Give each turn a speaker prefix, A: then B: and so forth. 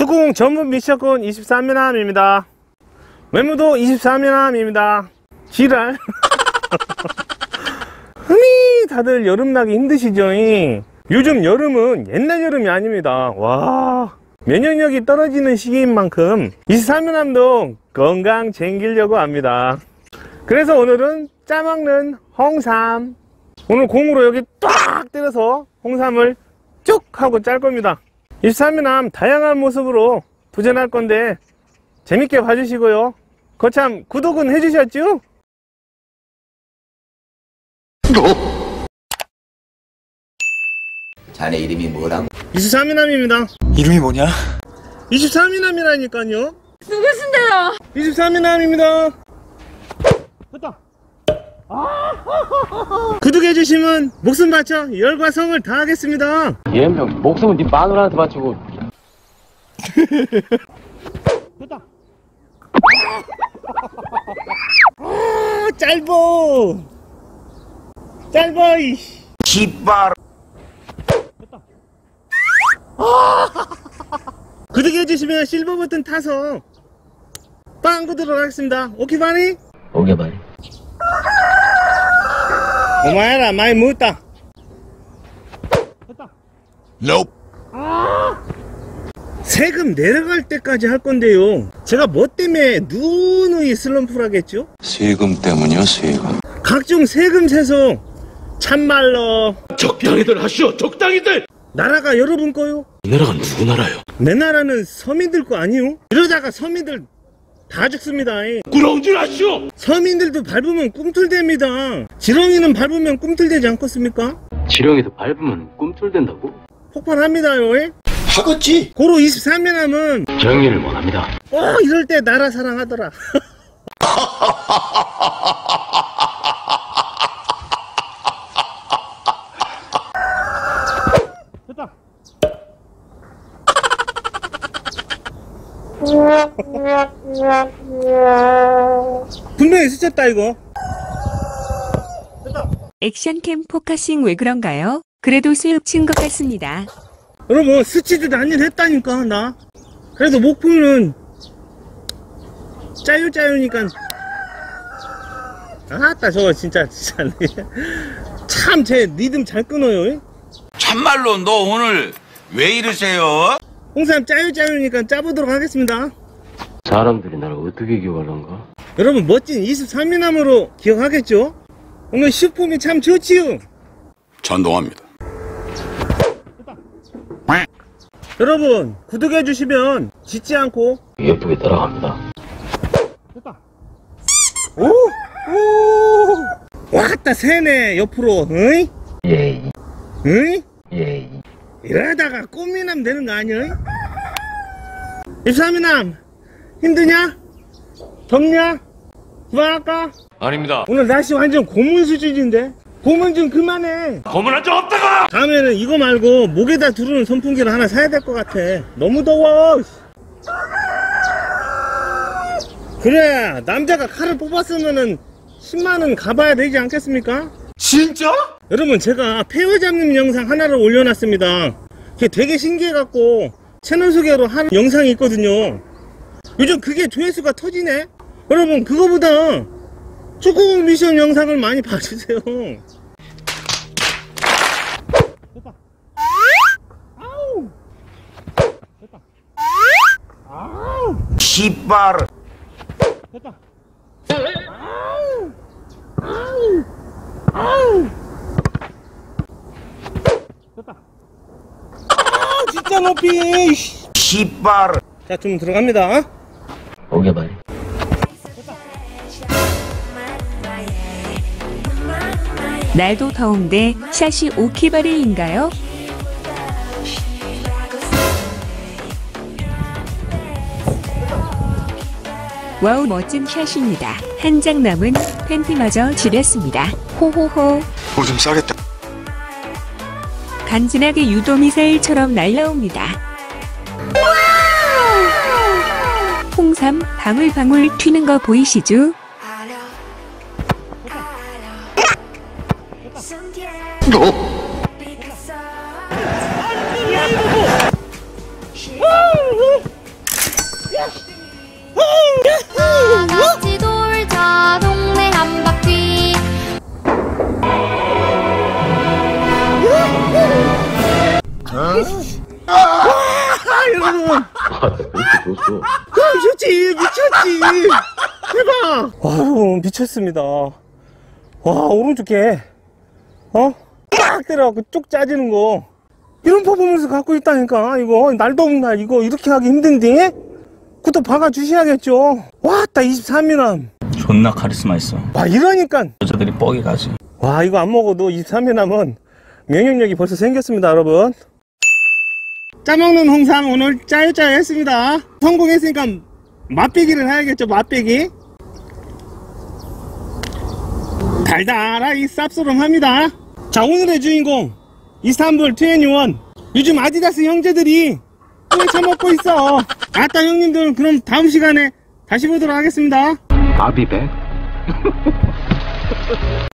A: 구공 전문 미션권 23미남입니다. 외모도 23미남입니다. 지랄. 흔히 다들 여름 나기 힘드시죠? 요즘 여름은 옛날 여름이 아닙니다. 와, 면역력이 떨어지는 시기인 만큼 23미남도 건강 챙기려고 합니다. 그래서 오늘은 짜먹는 홍삼, 오늘 공으로 여기 딱 때려서 홍삼을 쭉 하고 짤 겁니다. 23미남 다양한 모습으로 도전할 건데 재밌게 봐주시고요. 거참 구독은 해주셨죠?
B: 자네 이름이 뭐라고?
A: 23미남입니다.
C: 이름이 뭐냐?
A: 23미남이라니까요.
D: 누구신데요?
A: 23미남입니다. 됐다. 구독해주시면 목숨 바쳐 열과 성을 다하겠습니다.
E: 예명 목숨은 네 마누라한테 바치고.
A: 됐다. 짧어. 짧아 이씨.
B: 씨발.
A: 됐다. 구독해주시면 실버 버튼 타서 빵 구독을 하겠습니다. 오케이 바니?
E: 오케이 바니.
A: 고마해라 많이 묻었다. 됐다.
B: Nope.
A: 세금 내려갈 때까지 할 건데요. 제가 뭐 때문에 누누이 슬럼프라겠죠?
C: 세금 때문이요, 세금.
A: 각종 세금 세서 참말로
F: 적당히들 하시오, 적당히들!
A: 나라가 여러분 거요?
F: 이 나라가 누구 나라요?
A: 내 나라는 서민들 거 아니요? 이러다가 서민들 다 죽습니다.
F: 꾸렁질 하시오!
A: 서민들도 밟으면 꿈틀댑니다. 지렁이는 밟으면 꿈틀대지 않겠습니까?
E: 지렁이도 밟으면 꿈틀댄다고?
A: 폭발합니다요.
B: 하겠지.
A: 고로 23미남은
E: 정의를 원합니다.
A: 이럴 때 나라 사랑하더라. 됐다. 분명히 스쳤다 이거. 됐다.
D: 액션캠 포커싱 왜 그런가요? 그래도 수육 친 것 같습니다.
A: 여러분 스치듯 한일 했다니까 나. 그래도 목표는 짜요짜요니까. 아따 저거 진짜 참 제 리듬 잘 끊어요.
B: 참말로 너 오늘 왜 이러세요?
A: 홍삼 짜요짜요니까 짜보도록 하겠습니다.
E: 사람들이 나를 어떻게 기억하는가?
A: 여러분 멋진 23미남으로 기억하겠죠? 오늘 슈폼이 참 좋지요.
B: 전동합니다.
A: 여러분 구독해주시면 짓지 않고
E: 예쁘게 따라갑니다.
A: 됐다. 오! 왔다 새네 옆으로. 어이?
E: 예.
A: 어이?
E: 예.
A: 이러다가 꽃미남 되는 거 아니야? 23미남 힘드냐? 덥냐? 그만할까?
F: 아닙니다.
A: 오늘 날씨 완전 고문 수준인데? 고문 좀 그만해.
F: 거문한 적 없다고!
A: 다음에는 이거 말고 목에다 두르는 선풍기를 하나 사야 될 것 같아. 너무 더워. 그래 남자가 칼을 뽑았으면은 10만원 가봐야 되지 않겠습니까?
F: 진짜?
A: 여러분 제가 폐허 잡는 영상 하나를 올려놨습니다. 그게 되게 신기해갖고 채널 소개로 하는 영상이 있거든요. 요즘 그게 조회수가 터지네. 여러분 그거보다 축구공 미션 영상을 많이 봐주세요. 됐다. 아우. 됐다. 아우.
B: 씨발.
A: 됐다. 아우. 아우. 아우. 됐다. 아우 진짜 높이.
B: 씨발.
A: 자 좀 들어갑니다.
E: 오케이 바니.
D: 날도 더운데 샷이 오키바리인가요? 와우 멋진 샷입니다. 한 장 남은 팬티마저 지렸습니다. 호호호.
C: 오줌 싸겠다.
D: 간지나게 유도미사일처럼 날라옵니다. 홍삼 방울방울 튀는 거 보이시죠?
E: 아, 그렇게 줬어.
A: 그럼 좋지. 미쳤지. 대박. 와, 여러분, 미쳤습니다. 와, 오른쪽에, 딱 때려갖고 쭉 짜지는 거. 이런 퍼포먼스 갖고 있다니까. 이거, 날 더운 날, 이거 이렇게 하기 힘든데? 그것도 박아주셔야겠죠. 왔다, 23미남.
G: 존나 카리스마 있어.
A: 와, 이러니까.
G: 여자들이 뻑이 가지.
A: 와, 이거 안 먹어도 23미남은 면역력이 벌써 생겼습니다, 여러분. 짜먹는 홍삼 오늘 짜요짜요 했습니다. 성공했으니까 맛배기를 해야겠죠, 맛배기. 달달하게 쌉소름합니다. 자, 오늘의 주인공 이스탄불 21. 요즘 아디다스 형제들이 똥 처먹고 있어. 아따 형님들, 그럼 다음 시간에 다시 보도록 하겠습니다.
E: 아비백?